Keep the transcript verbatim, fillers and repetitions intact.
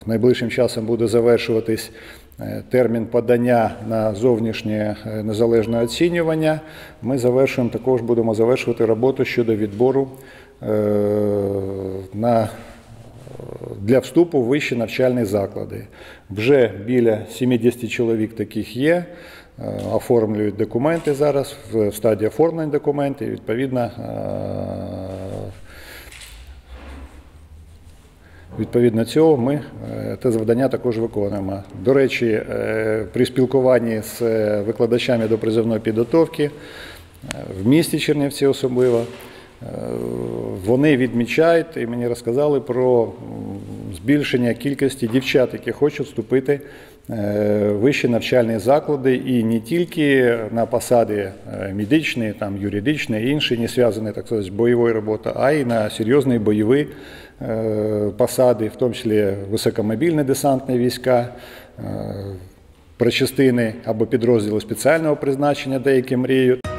Найближчим часом буде завершуватись термін подання на зовнішнє незалежне оцінювання. Ми завершуємо, також будемо завершувати роботу щодо відбору на, для вступу в вищі навчальні заклади. Вже біля сімдесят чоловік таких є, оформлюють документи зараз, в стадії оформлення документів, відповідно, Відповідно цього ми те завдання також виконуємо. До речі, при спілкуванні з викладачами допризовної підготовки, в місті Чернівці особливо, вони відмічають і мені розказали про збільшення кількості дівчат, які хочуть вступити в вищі навчальні заклади, і не тільки на посади медичні, там, юридичні, інші, не зв'язані, так сказати, з бойовою роботою, а й на серйозні бойові посади, в тому числі високомобільні десантні війська, причастини або підрозділи спеціального призначення, деякі мріють.